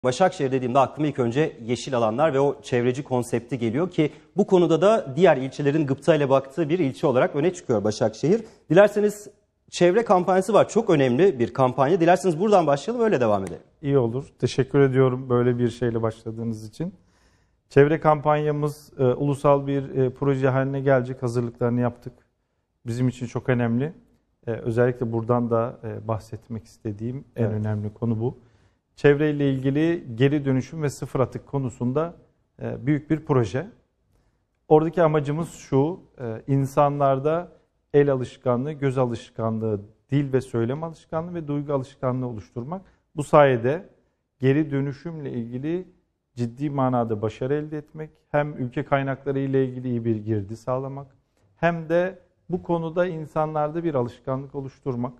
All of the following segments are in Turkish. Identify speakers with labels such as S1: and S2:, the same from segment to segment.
S1: Başakşehir dediğimde aklıma ilk önce yeşil alanlar ve o çevreci konsepti geliyor ki bu konuda da diğer ilçelerin gıptayla baktığı bir ilçe olarak öne çıkıyor Başakşehir. Dilerseniz çevre kampanyası var. Çok önemli bir kampanya. Dilerseniz buradan başlayalım, öyle devam edelim.
S2: İyi olur. Teşekkür ediyorum böyle bir şeyle başladığınız için. Çevre kampanyamız ulusal bir proje haline gelecek. Hazırlıklarını yaptık. Bizim için çok önemli. Özellikle buradan da bahsetmek istediğim en önemli konu bu. Çevreyle ilgili geri dönüşüm ve sıfır atık konusunda büyük bir proje. Oradaki amacımız şu: insanlarda el alışkanlığı, göz alışkanlığı, dil ve söylem alışkanlığı ve duygu alışkanlığı oluşturmak. Bu sayede geri dönüşümle ilgili ciddi manada başarı elde etmek, hem ülke kaynakları ile ilgili iyi bir girdi sağlamak, hem de bu konuda insanlarda bir alışkanlık oluşturmak.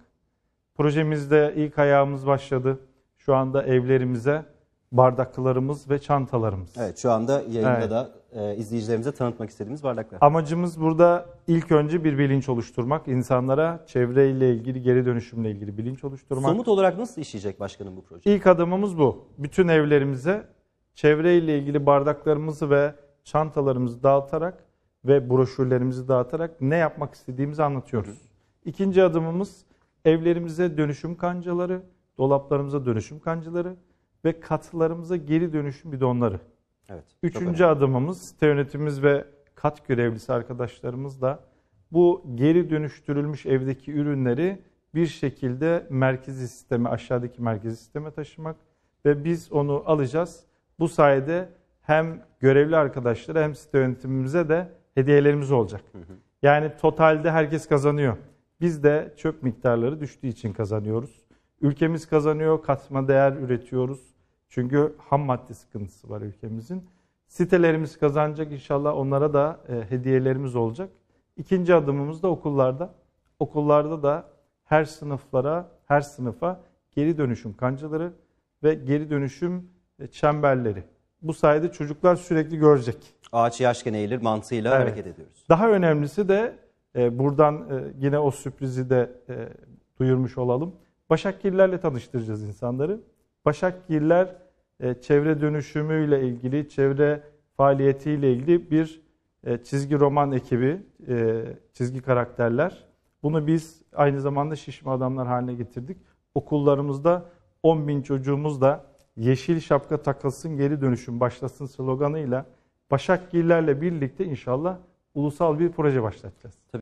S2: Projemizde ilk ayağımız başladı. Şu anda evlerimize bardaklarımız ve çantalarımız.
S1: Evet, şu anda yayında da izleyicilerimize tanıtmak istediğimiz bardaklar.
S2: Amacımız burada ilk önce bir bilinç oluşturmak. İnsanlara çevreyle ilgili, geri dönüşümle ilgili bilinç oluşturmak.
S1: Somut olarak nasıl işleyecek başkanım bu proje?
S2: İlk adımımız bu. Bütün evlerimize çevreyle ilgili bardaklarımızı ve çantalarımızı dağıtarak ve broşürlerimizi dağıtarak ne yapmak istediğimizi anlatıyoruz. İkinci adımımız evlerimize dönüşüm kancaları, dolaplarımıza dönüşüm kancaları ve katılarımıza geri dönüşüm bidonları.
S1: Evet,
S2: Üçüncü adımımız site yönetimimiz ve kat görevlisi arkadaşlarımız da bu geri dönüştürülmüş evdeki ürünleri bir şekilde merkezi sisteme, aşağıdaki merkezi sisteme taşımak ve biz onu alacağız. Bu sayede hem görevli arkadaşlara hem site yönetimimize de hediyelerimiz olacak. Yani totalde herkes kazanıyor. Biz de çöp miktarları düştüğü için kazanıyoruz. Ülkemiz kazanıyor, katma değer üretiyoruz. Çünkü ham madde sıkıntısı var ülkemizin. Sitelerimiz kazanacak, inşallah onlara da hediyelerimiz olacak. İkinci adımımız da okullarda. Okullarda da her sınıfa geri dönüşüm kancaları ve geri dönüşüm çemberleri. Bu sayede çocuklar sürekli görecek.
S1: Ağaç yaşken eğilir mantığıyla hareket ediyoruz.
S2: Daha önemlisi de buradan yine o sürprizi de duyurmuş olalım. Başakgillerle tanıştıracağız insanları. Başakgiller çevre dönüşümüyle ilgili, çevre faaliyetiyle ilgili bir çizgi roman ekibi, çizgi karakterler. Bunu biz aynı zamanda şişme adamlar haline getirdik. Okullarımızda 10.000 çocuğumuz da yeşil şapka takılsın, geri dönüşüm başlasın sloganıyla Başakgillerle birlikte inşallah ulusal bir proje başlatacağız.